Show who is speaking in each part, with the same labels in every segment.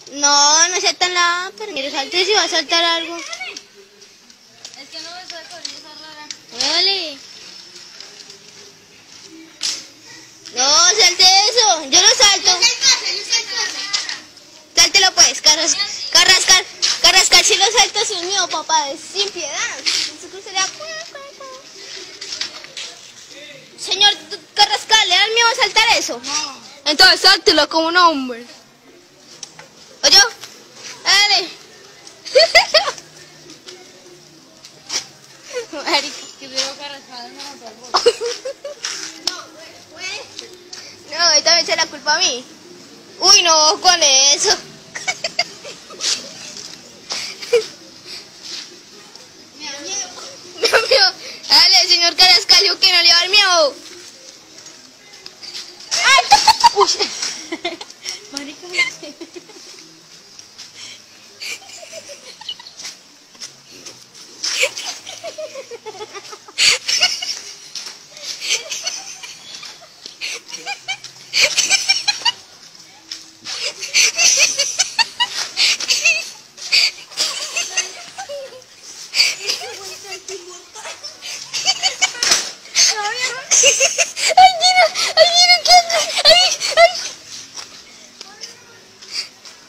Speaker 1: No, no sea tan la... Pero mire, salte si va a saltar algo.
Speaker 2: Es que no me saco con esa rara.
Speaker 1: Dale. No, salte eso. Yo no salto. Sáltelo pues, Carrascal, si lo salto es un mío, papá, es sin piedad. Señor Carrascal, ¿le da miedo a saltar eso?
Speaker 2: No.
Speaker 1: Entonces sáltelo como un hombre. Oye, dale. Marica.
Speaker 2: Que veo Carrascal me mató al bol.
Speaker 1: No, ahorita me echa la culpa a mí. Uy, no, con eso.
Speaker 2: Me da miedo.
Speaker 1: Me da miedo. Dale, señor Carrascal, yo que no le va a dar miedo. ¡Ay! Uy.
Speaker 2: Marica,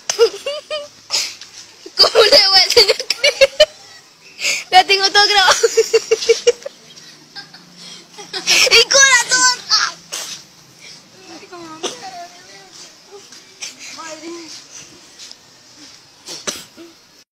Speaker 1: ¿Cómo le voy a enseñar? La tengo todo grabado.